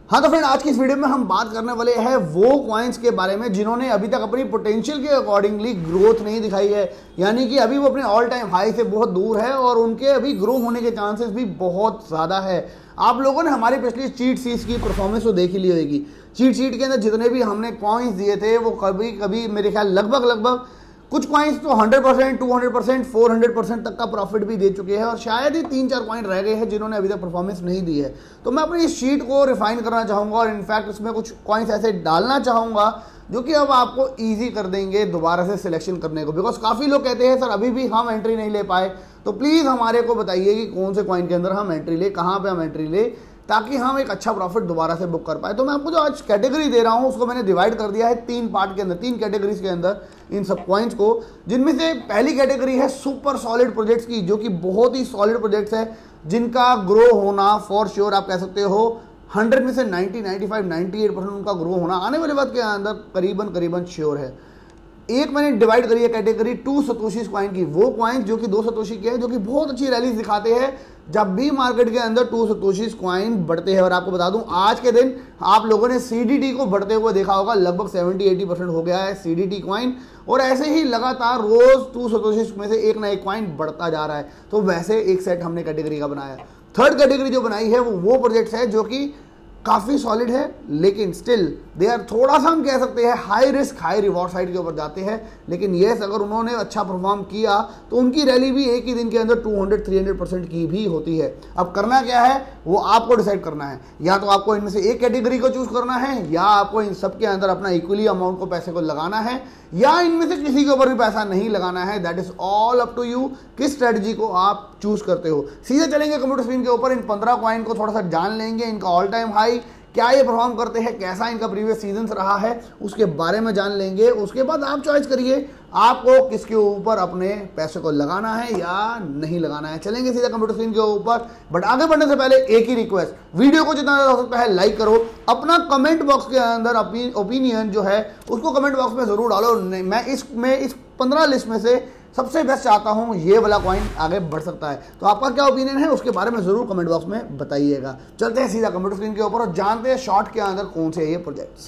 हाँ तो फ्रेंड, आज की इस वीडियो में हम बात करने वाले हैं वो कॉइन्स के बारे में जिन्होंने अभी तक अपनी पोटेंशियल के अकॉर्डिंगली ग्रोथ नहीं दिखाई है, यानी कि अभी वो अपने ऑल टाइम हाई से बहुत दूर है और उनके अभी ग्रो होने के चांसेस भी बहुत ज़्यादा है। आप लोगों ने हमारी पिछली चीट शीट्स की परफॉर्मेंस तो देख ही ली होगी। चीट शीट के अंदर जितने भी हमने कॉइन्स दिए थे वो कभी कभी मेरे ख्याल लगभग कुछ कॉइन्स तो 100%, 200%, 400% तक का प्रॉफिट भी दे चुके हैं और शायद ही 3-4 कॉइन रह गए हैं जिन्होंने अभी तक परफॉर्मेंस नहीं दी है। तो मैं अपनी इस शीट को रिफाइन करना चाहूँगा और इनफैक्ट इसमें कुछ कॉइन्स ऐसे डालना चाहूँगा जो कि अब आपको ईजी कर देंगे दोबारा से सिलेक्शन करने को। बिकॉज काफ़ी लोग कहते हैं सर अभी भी हम एंट्री नहीं ले पाए, तो प्लीज़ हमारे को बताइए कि कौन से कॉइन के अंदर हम एंट्री ले, कहाँ पर हम एंट्री ले, ताकि हम एक अच्छा प्रॉफिट दोबारा से बुक कर पाए। तो मैं आपको जो आज कैटेगरी दे रहा हूँ उसको मैंने डिवाइड कर दिया है 3 पार्ट के अंदर, 3 कैटेगरीज के अंदर इन सब कॉइन्स को, जिनमें से पहली कैटेगरी है सुपर सॉलिड प्रोजेक्ट्स की, जो कि बहुत ही सॉलिड प्रोजेक्ट्स है जिनका ग्रो होना फॉर श्योर आप कह सकते हो 100 में से 90, 95, 98% उनका ग्रो होना आने वाले वक्त के अंदर करीबन श्योर है। एक मैंने डिवाइड करी है कैटेगरी 2 सतोशीज कॉइन की, वो कॉइन जो कि 2 सतोशी के हैं, जो कि बहुत अच्छी रैलीज दिखाते हैं जब भी मार्केट के अंदर 2 सतोशीज कॉइन बढ़ते हैं। और आपको बता दूं आज के दिन आप लोगों ने सीडीटी को बढ़ते हुए देखा होगा, लगभग 70-80% हो गया है सीडीटी कॉइन, और ऐसे ही लगातार रोज 2 सतोशीज में से एक ना एक कॉइन बढ़ता जा रहा है। तो वैसे एक सेट हमने कैटेगरी का बनाया। थर्ड कैटेगरी जो बनाई है वो प्रोजेक्ट्स है जो कि काफ़ी सॉलिड है, लेकिन स्टिल दे आर थोड़ा सा हम कह सकते हैं high risk high reward side के ऊपर जाते हैं। लेकिन येस, अगर उन्होंने अच्छा परफॉर्म किया तो उनकी रैली भी एक ही दिन के अंदर 200-300% की भी होती है। अब करना क्या है वो आपको डिसाइड करना है, या तो आपको इनमें से एक कैटेगरी को चूज करना है, या आपको इन सब के अंदर अपना इक्वली अमाउंट को पैसे को लगाना है, या इनमें से किसी के ऊपर भी पैसा नहीं लगाना है। That is all up to you, किस स्ट्रेटजी को आप चूज करते हो। सीधे चलेंगे कंप्यूटर स्क्रीन के ऊपर, इन 15 कॉइन को थोड़ा सा जान लेंगे, इनका ऑल टाइम हाई क्या ये परफॉर्म करते हैं, कैसा इनका प्रीवियस सीजन रहा है, उसके बारे में जान लेंगे। उसके बाद आप चॉइस करिए आपको किसके ऊपर अपने पैसे को लगाना है या नहीं लगाना है। चलेंगे सीधा कंप्यूटर स्क्रीन के ऊपर, बट आगे बढ़ने से पहले एक ही रिक्वेस्ट, वीडियो को जितना ज़्यादा हो सकता है लाइक करो, अपना कमेंट बॉक्स के अंदर ओपिनियन जो है उसको कमेंट बॉक्स में ज़रूर डालो। मैं इस 15 लिस्ट में से सबसे बेस्ट चाहता हूं ये वाला कॉइन आगे बढ़ सकता है, तो आपका क्या ओपिनियन है उसके बारे में जरूर कमेंट बॉक्स में बताइएगा। चलते हैं सीधा कंप्यूटर स्क्रीन के ऊपर और जानते हैं शॉर्ट के अंदर कौन से ये प्रोजेक्ट्स।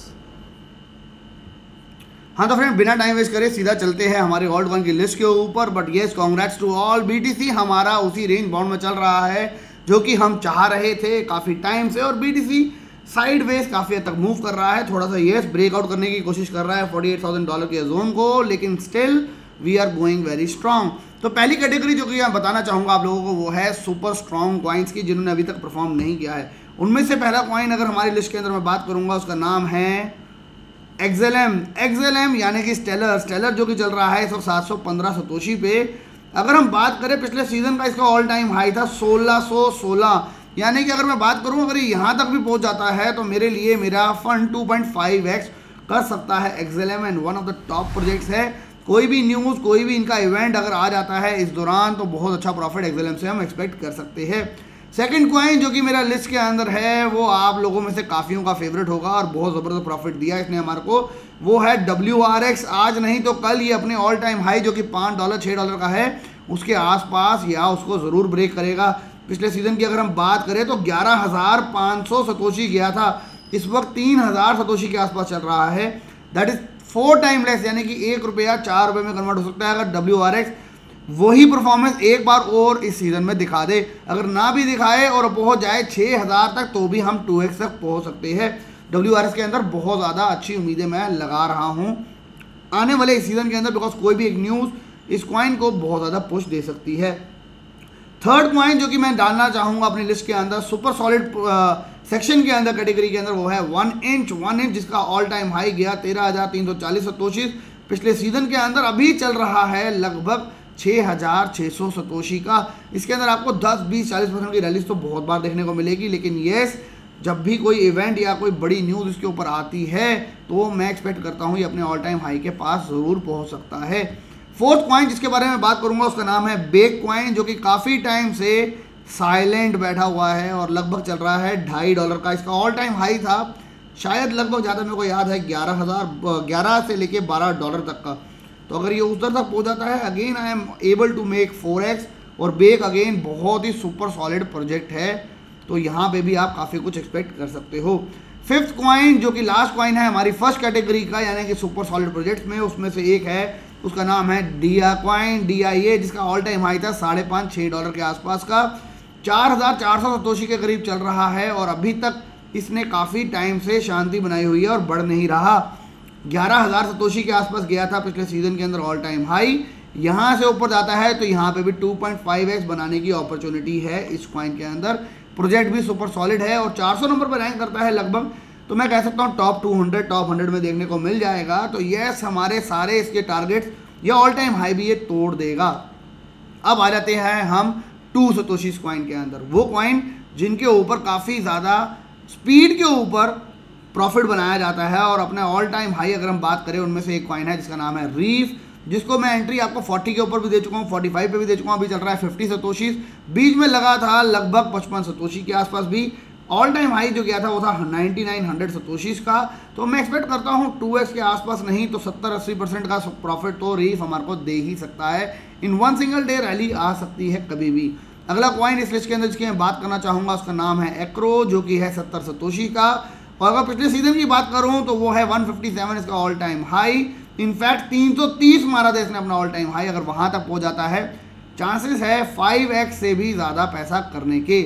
हाँ तो फ्रेंड, बिना टाइम वेस्ट करे सीधा चलते हैं हमारे ऑल्ट कॉइन की लिस्ट के ऊपर। But yes, congrats to all, BTC हमारा उसी रेंज बाउंड में चल रहा है जो कि हम चाह रहे थे काफ़ी टाइम से, और बीटीसी साइडवेज काफ़ी हद तक मूव कर रहा है। थोड़ा सा येस ब्रेकआउट करने की कोशिश कर रहा है $48,000 के जोन को, लेकिन still we are going very strong. तो पहली कैटेगरी जो कि मैं बताना चाहूँगा आप लोगों को वो है सुपर स्ट्रांग कॉइन्स की, जिन्होंने अभी तक परफॉर्म नहीं किया है। उनमें से पहला कॉइन अगर हमारी लिस्ट के अंदर मैं बात करूँगा उसका नाम है एक्सएलएम यानी कि स्टेलर जो कि चल रहा है इस वक्त 715 सतोशी पे। अगर हम बात करें पिछले सीजन का, इसका ऑल टाइम हाई था 1616, यानी कि अगर मैं बात करूँ अगर यहाँ तक भी पहुँच जाता है तो मेरे लिए मेरा फंड 2.5x कर सकता है XLM, and one of the top projects है। कोई भी न्यूज़, कोई भी इनका इवेंट अगर आ जाता है इस दौरान तो बहुत अच्छा प्रॉफिट एक्सएलएम से हम एक्सपेक्ट कर सकते हैं। सेकंड कॉइन जो कि मेरा लिस्ट के अंदर है वो आप लोगों में से काफ़ियों का फेवरेट होगा और बहुत ज़बरदस्त प्रॉफिट दिया इसने हमारे को, वो है WRX। आज नहीं तो कल ये अपने ऑल टाइम हाई जो कि $5 $6 का है उसके आसपास या उसको ज़रूर ब्रेक करेगा। पिछले सीज़न की अगर हम बात करें तो 11,500 सतोशी गया था, इस वक्त 3,000 सतोशी के आसपास चल रहा है। दैट इज 4 टाइम लेस, यानी कि ₹1 4 में कन्वर्ट हो सकता है अगर WRX वही परफॉर्मेंस एक बार और इस सीज़न में दिखा दे। अगर ना भी दिखाए और पहुंच जाए 6,000 तक तो भी हम 2x तक पहुंच सकते हैं। WRX के अंदर बहुत ज़्यादा अच्छी उम्मीदें मैं लगा रहा हूं आने वाले इस सीज़न के अंदर, बिकॉज कोई भी एक न्यूज़ इस कॉइन को बहुत ज़्यादा पुश दे सकती है। थर्ड कॉइन जो कि मैं डालना चाहूँगा अपनी लिस्ट के अंदर सुपर सॉलिड सेक्शन के अंदर कैटेगरी के अंदर वो है 1 इंच, जिसका ऑल टाइम हाई गया 13,340 सतोशी पिछले सीजन के अंदर। अभी चल रहा है लगभग 6,600 सतोशी का। इसके अंदर आपको 10, 20, 40% की रैलीज तो बहुत बार देखने को मिलेगी, लेकिन येस जब भी कोई इवेंट या कोई बड़ी न्यूज़ इसके ऊपर आती है तो मैं एक्सपेक्ट करता हूँ ये अपने ऑल टाइम हाई के पास ज़रूर पहुँच सकता है। फोर्थ कॉइन जिसके बारे में बात करूँगा उसका नाम है बेक कॉइन, जो कि काफ़ी टाइम से साइलेंट बैठा हुआ है और लगभग चल रहा है $2.5 का। इसका ऑल टाइम हाई था शायद लगभग, ज़्यादा मेरे को याद है 11 से लेके $12 तक का। तो अगर ये उधर तक पहुंच जाता है again I am able to make 4x। और बेक अगेन बहुत ही सुपर सॉलिड प्रोजेक्ट है तो यहाँ पे भी आप काफ़ी कुछ एक्सपेक्ट कर सकते हो। फिफ्थ कॉइन जो कि लास्ट कॉइन है हमारी फर्स्ट कैटेगरी का यानी कि सुपर सॉलिड प्रोजेक्ट्स में, उसमें से एक है, उसका नाम है डिया कॉइन DIA, जिसका ऑल टाइम हाई था $5.5-6 के आसपास का, 4400 सतोशी के करीब चल रहा है और अभी तक इसने काफ़ी टाइम से शांति बनाई हुई है और बढ़ नहीं रहा। 11,000 सतोशी के आसपास गया था पिछले सीजन के अंदर ऑल टाइम हाई, यहाँ से ऊपर जाता है तो यहाँ पे भी 2.5x बनाने की अपॉर्चुनिटी है इस कॉइन के अंदर। प्रोजेक्ट भी सुपर सॉलिड है और 400 नंबर पर रैंक करता है लगभग, तो मैं कह सकता हूँ टॉप 200 टॉप 100 में देखने को मिल जाएगा। तो यस, हमारे सारे इसके टारगेट्स या ऑल टाइम हाई भी ये तोड़ देगा। अब आ जाते हैं हम 2 सतोशी कॉइन के अंदर, वो कॉइन जिनके ऊपर काफ़ी ज़्यादा स्पीड के ऊपर प्रॉफिट बनाया जाता है और अपने ऑल टाइम हाई अगर हम बात करें उनमें से एक कॉइन है जिसका नाम है रीफ, जिसको मैं एंट्री आपको 40 के ऊपर भी दे चुका हूँ, 45 पे भी दे चुका हूँ, अभी चल रहा है 50 सतोशी, बीच में लगा था लगभग 55 सतोशी के आसपास भी। ऑल टाइम हाई जो गया था वो था 9900 सतोशीज का। तो मैं एक्सपेक्ट करता हूँ 2x के आसपास नहीं तो 70-80% का प्रॉफिट तो रीफ हमारे को दे ही सकता है। In one single day rally आ सकती है कभी भी। अगला कॉइन इस लिस्ट के अंदर जिसकी मैं बात करना चाहूँगा उसका नाम है एक्रो, जो कि है 70 सतोशी का, और अगर पिछले सीजन की बात करूँ तो वो है 157 इसका ऑल टाइम हाई। इनफैक्ट 330 मारा था इसने अपना ऑल टाइम हाई, अगर वहाँ तक पहुँच जाता है चांसेस है 5x से भी ज़्यादा पैसा करने के।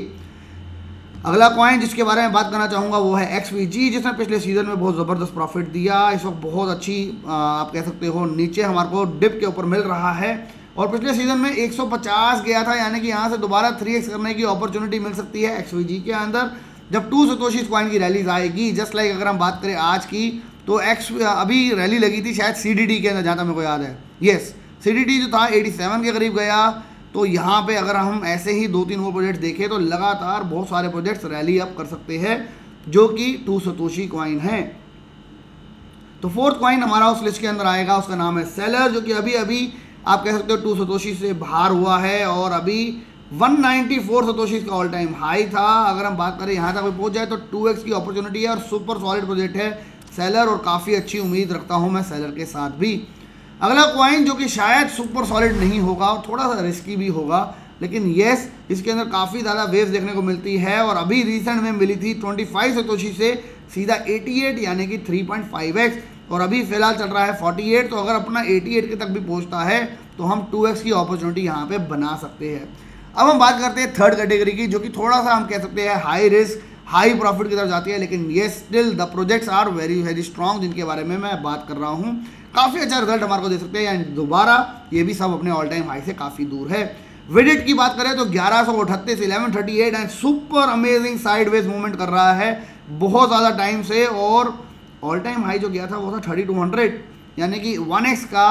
अगला कॉइन जिसके बारे में बात करना चाहूँगा वो है XVG, जिसने पिछले सीजन में बहुत ज़बरदस्त प्रॉफिट दिया। इस वक्त बहुत अच्छी आप कह सकते हो नीचे हमारे को डिप के ऊपर मिल रहा है और पिछले सीजन में 150 गया था, यानी कि यहाँ से दोबारा 3x करने की अपॉर्चुनिटी मिल सकती है XVG के अंदर जब 2 सतोशी कॉइन की रैलीज आएगी। जस्ट लाइक अगर हम बात करें आज की तो अभी रैली लगी थी शायद CDT के अंदर, जहाँ तक मेरे को याद है, यस CDT जो था 87 के करीब गया। तो यहाँ पे अगर हम ऐसे ही 2-3 और प्रोजेक्ट्स देखें तो लगातार बहुत सारे प्रोजेक्ट्स रैली अप कर सकते हैं जो कि 2 सतोशी कॉइन है। तो फोर्थ कॉइन हमारा उस लिस्ट के अंदर आएगा, उसका नाम है सेलर, जो कि अभी आप कह सकते हो 2 सतोशी से बाहर हुआ है और अभी 194 सतोशी का ऑल टाइम हाई था। अगर हम बात करें यहाँ तक पहुँच जाए तो 2x की अपॉर्चुनिटी है और सुपर सॉलिड प्रोजेक्ट है सेलर और काफ़ी अच्छी उम्मीद रखता हूँ मैं सेलर के साथ भी। अगला कॉइन जो कि शायद सुपर सॉलिड नहीं होगा और थोड़ा सा रिस्की भी होगा, लेकिन येस इसके अंदर काफ़ी ज़्यादा वेव्स देखने को मिलती है और अभी रिसेंट में मिली थी 25 सतोशी से सीधा 88 यानी कि 3.5x और अभी फिलहाल चल रहा है 48। तो अगर अपना 88 के तक भी पहुंचता है तो हम 2x की अपॉर्चुनिटी यहाँ पे बना सकते हैं। अब हम बात करते हैं थर्ड कैटेगरी की, जो कि थोड़ा सा हम कह सकते हैं हाई रिस्क हाई प्रॉफिट की तरफ जाती है, लेकिन ये still the projects are very very strong, जिनके बारे में मैं बात कर रहा हूँ। काफ़ी अच्छा रिजल्ट हमारे को दे सकते हैं यानी दोबारा ये भी सब अपने ऑल टाइम हाई से काफ़ी दूर है। विडिट की बात करें तो 1138 1138 and super amazing sideways movement कर रहा है बहुत ज़्यादा टाइम से और ऑल टाइम हाई जो गया था वो था 3200 यानी कि 1x का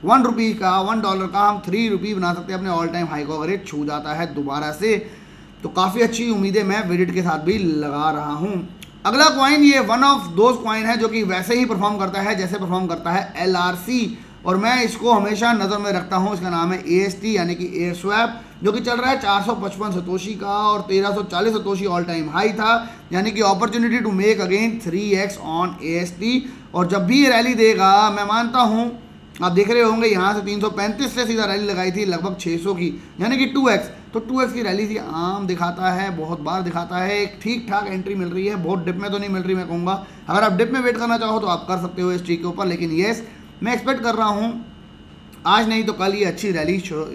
$1 का $1 का हम ₹3 बना सकते हैं अपने ऑल टाइम हाई को अगर ये छू जाता है दोबारा से। तो काफ़ी अच्छी उम्मीदें मैं विडिट के साथ भी लगा रहा हूँ। अगला कॉइन ये वन ऑफ दोज कॉइन है जो कि वैसे ही परफॉर्म करता है जैसे परफॉर्म करता है LRC और मैं इसको हमेशा नज़र में रखता हूँ। इसका नाम है AST यानी कि एयर स्वैप, जो कि चल रहा है 455 सतोशी का और 1340 सतोशी ऑल टाइम हाई था, यानी कि opportunity to make again 3x on AST। और जब भी ये रैली देगा मैं मानता हूँ आप देख रहे होंगे यहाँ से 335 से सीधा रैली लगाई थी लगभग 600 की यानी कि 2x। तो 2x की रैली थी आम दिखाता है, बहुत बार दिखाता है, एक ठीक ठाक एंट्री मिल रही है, बहुत डिप में तो नहीं मिल रही मैं कहूँगा। अगर आप डिप में वेट करना चाहो तो आप कर सकते हो इस चीज़ के ऊपर, लेकिन येस मैं एक्सपेक्ट कर रहा हूँ आज नहीं तो कल ये अच्छी रैली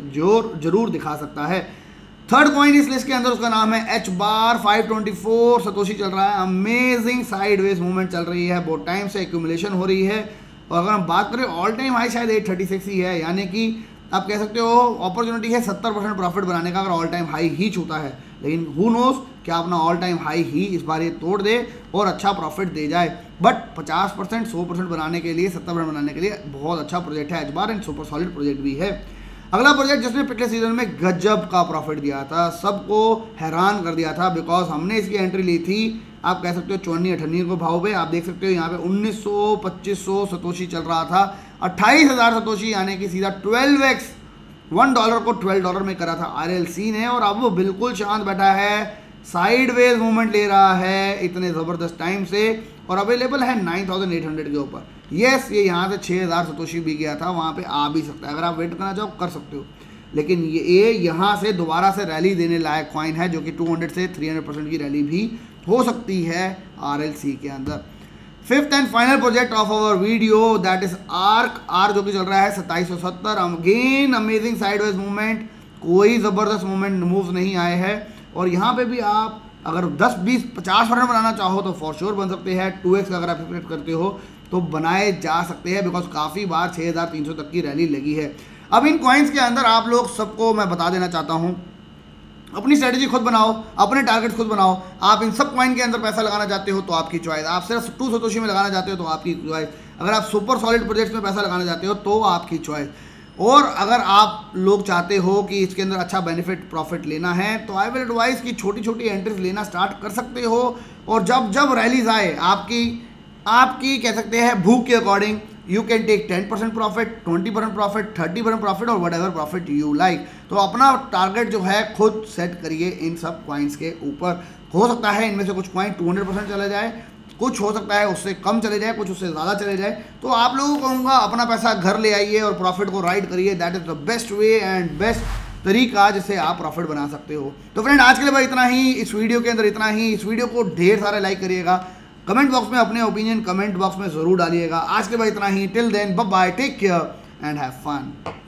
जरूर दिखा सकता है। थर्ड कॉइन इस लिस्ट के अंदर उसका नाम है HBAR 524 सतोशी चल रहा है। अमेजिंग साइडवेज मूवमेंट चल रही है, बहुत टाइम से एक्यूमुलेशन हो रही है और अगर हम बात करें ऑल टाइम हाई शायद 836 ही है, यानी कि आप कह सकते हो अपॉर्चुनिटी है 70% प्रॉफिट बनाने का अगर ऑल टाइम हाई ही छूता है, लेकिन हु नोस क्या अपना ऑल टाइम हाई ही इस बार ये तोड़ दे और अच्छा प्रॉफिट दे जाए। बट 50% 100% बनाने के लिए 70% बनाने के लिए बहुत अच्छा प्रोजेक्ट है HBAR and super solid project भी है। अगला प्रोजेक्ट जिसने पिछले सीजन में गजब का प्रॉफिट दिया था, सबको हैरान कर दिया था, बिकॉज हमने इसकी एंट्री ली थी आप कह सकते हो 54-58 को भाव पे। आप देख सकते हो यहाँ पे 1900-2500 सतोशी चल रहा था, 28,000 सतोशी यानी कि सीधा 12x $1 को $12 में करा था RLC ने और अब वो बिल्कुल शांत बैठा है, साइडवेज मूवमेंट ले रहा है इतने ज़बरदस्त टाइम से और अवेलेबल है 9,800 के ऊपर। येस ये यहाँ से 6,000 सतोशी भी गया था, वहाँ पे आ भी सकता है, अगर आप वेट करना चाहो कर सकते हो। लेकिन ये यहाँ से दोबारा से रैली देने लायक कॉइन है, जो कि 200 से 300% की रैली भी हो सकती है RLC के अंदर। Fifth and final project of our video that is Ark जो कि चल रहा है 2770। अगेन अमेजिंग साइडवेज मूवमेंट, कोई ज़बरदस्त मूवमेंट मूव नहीं आए हैं। और यहाँ पे भी आप अगर 10, 20, 50% बनाना चाहो तो फॉर श्योर बन सकते हैं। 2x का अगर आप एक्सपेक्ट करते हो तो बनाए जा सकते हैं, बिकॉज काफ़ी बार 6300 तक की रैली लगी है। अब इन कॉइन्स के अंदर आप लोग सबको मैं बता देना चाहता हूँ, अपनी स्ट्रेटजी खुद बनाओ, अपने टारगेट खुद बनाओ। आप इन सब कॉइन के अंदर पैसा लगाना चाहते हो तो आपकी चॉइस, आप सिर्फ 2 सतोशी में लगाना चाहते हो तो आपकी चॉइस, अगर आप सुपर सॉलिड प्रोजेक्ट्स में पैसा लगाना चाहते हो तो आपकी चॉइस। और अगर आप लोग चाहते हो कि इसके अंदर अच्छा बेनिफिट प्रॉफिट लेना है तो आई विल एडवाइस कि छोटी छोटी एंट्रीज लेना स्टार्ट कर सकते हो। और जब जब रैलीज आए आपकी कह सकते हैं भूख के according, you can take 10% profit, 20% profit, 30% profit और whatever profit you like. तो अपना टारगेट जो है खुद सेट करिए इन सब कॉइन्स के ऊपर। हो सकता है इनमें से कुछ कॉइन 200% चले जाए, कुछ हो सकता है उससे कम चले जाए, कुछ उससे ज़्यादा चले जाए। तो आप लोगों को कहूँगा अपना पैसा घर ले आइए और प्रॉफिट को राइड करिए। That is the best way and best तरीका जिससे आप प्रॉफिट बना सकते हो। तो फ्रेंड आज के लिए भाई इतना ही, इस वीडियो के अंदर इतना ही। इस वीडियो को ढेर सारे लाइक करिएगा, कमेंट बॉक्स में अपने ओपिनियन कमेंट बॉक्स में ज़रूर डालिएगा। आज के लिए भाई इतना ही। Till then bye bye, take care and have fun.